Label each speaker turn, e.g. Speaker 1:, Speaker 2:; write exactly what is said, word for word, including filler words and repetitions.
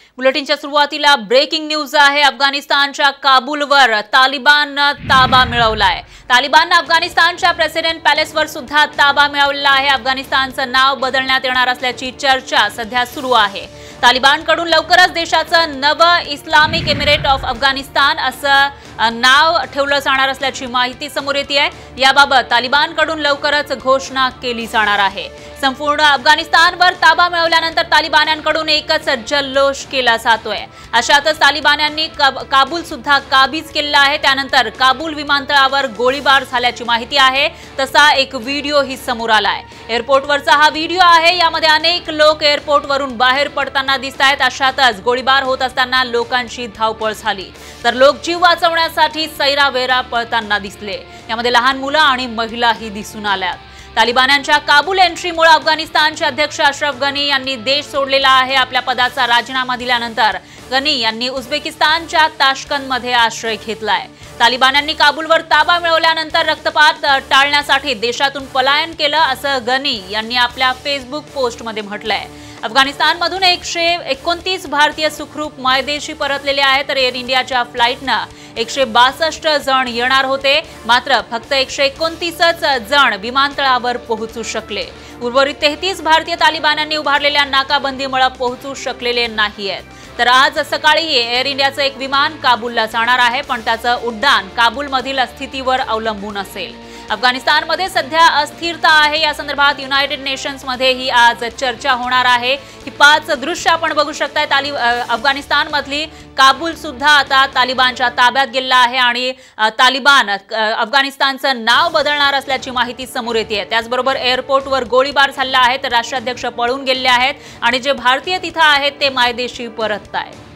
Speaker 1: बुलेटिनच्या सुरुवातीला breaking news आहे। अफगाणिस्तानच्या काबूलवर तालिबानने ताबा मिळवलाय। तालिबानने अफगाणिस्तानच्या प्रेसिडेंट पॅलेसवर सुद्धा ताबा मिळवला आहे। अफगाणिस्तानचं नाव बदलण्यात येणार असल्याची चर्चा सध्या सुरू आहे। तालिबानकडून लवकरच देशाचं नवं इस्लामिक एमिरेट ऑफ अफगाणिस्तान असं नाव ठेवलं जाणार असल्याची माहिती समोर येते आहे। याबाबत तालिबानकडून लवकरच घोषणा केली जाणार आहे। संपूर्ण अफगाणिस्तानवर ताबा मिळवल्यानंतर तालिबान्यांकडून एकच जल्लोष केला जातोय। अशातच तालिबान्यांनी काबूल सुद्धा काबीज केला आहे। त्यानंतर काबूल विमानतळावर गोळीबार झाल्याची माहिती आहे। तसा एक व्हिडिओ ही समोर आलाय। एअरपोर्टवरचा हा व्हिडिओ आहे। यामध्ये अनेक लोक एअरपोर्टवरून बाहेर पडताना दिसतायत। अशातच गोळीबार होत असताना लोकांची धावपळ झाली, तर लोक जीव वाचवण्यासाठी सैरावेरा पळताना दिसले। यामध्ये लहान मुलं आणि महिलाही दिसून आल्या। तालिबान्यांच्या काबूल एंट्रीमुळे अफगाणिस्तानचे अध्यक्ष अशरफ गनी यांनी देश सोडलेला आहे। आपल्या पदाचा राजीनामा दिल्यानंतर गनी यांनी उझबेकिस्तानच्या ताश्कंदमध्ये आश्रय घेतलाय। तालिबान्यांनी काबूलवर ताबा मिळवल्यानंतर रक्तपात टाळण्यासाठी देशातून पलायन केलं असं गनी यांनी आपल्या फेसबुक पोस्टमध्ये म्हटलंय। अफगाणिस्तानमधून एकशे एकोणतीस भारतीय सुखरूप मायदेशी परतलेले आहेत, तर एअर इंडियाच्या फ्लाईटनं एकशे बासष्ट जण येणार होते, मात्र फक्त एकशे एकोणतीसच जण विमानतळावर पोहोचू शकले। उर्वरित तेहतीस भारतीय तालिबान्यांनी उभारलेल्या नाकाबंदीमुळे पोहोचू शकलेले नाहीयेत। तर आज सकाळी एअर इंडियाचं एक विमान काबूलला जाणार आहे, पण त्याचं उड्डाण काबूलमधील स्थितीवर अवलंबून असेल। अफगाणिस्तानमध्ये सध्या अस्थिरता आहे। या संदर्भात युनायटेड नेशन्स मध्ये ही आज चर्चा होणार आहे। ही पाच दृश्य आपण बघू शकताय। ताली अफगाणिस्तानमधली काबूल सुद्धा आता तालिबानच्या ताब्यात गेला आहे आणि तालिबान अफगाणिस्तानचं नाव बदलणार असल्याची माहिती समोर येते। त्याचबरोबर एअरपोर्टवर गोळीबार झाला आहे, तर राष्ट्राध्यक्ष पळून गेले आहेत आणि जे भारतीय तिथे आहेत ते मायदेशी परतत आहेत।